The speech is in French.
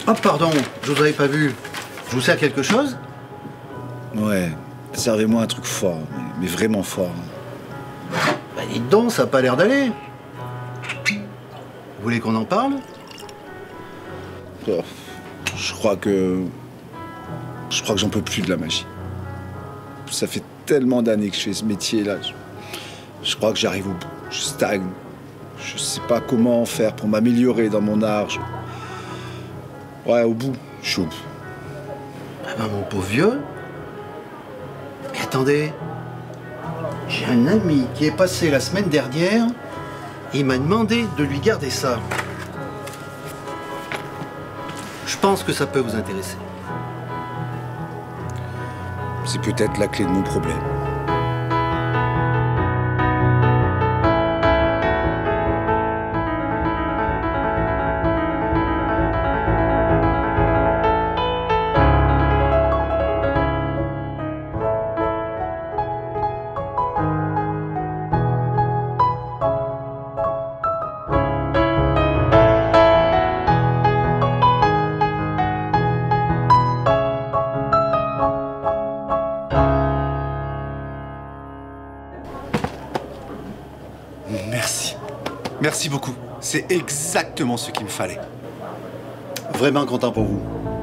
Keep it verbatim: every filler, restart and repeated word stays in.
Oh, pardon, je vous avais pas vu. Je vous sers quelque chose? Ouais, servez-moi un truc fort, mais, mais vraiment fort. Bah dites donc, ça a pas l'air d'aller. Vous voulez qu'on en parle? Oh, je crois que... Je crois que j'en peux plus de la magie. Ça fait tellement d'années que je fais ce métier-là. Je, je crois que j'arrive au bout. Je stagne. Je sais pas comment faire pour m'améliorer dans mon art. Je... Ouais, au bout. Je suis au bout. Ah ben, mon pauvre vieux. Mais attendez. J'ai un ami qui est passé la semaine dernière et il m'a demandé de lui garder ça. Je pense que ça peut vous intéresser. C'est peut-être la clé de mon problème. Merci. Merci beaucoup. C'est exactement ce qu'il me fallait. Vraiment content pour vous.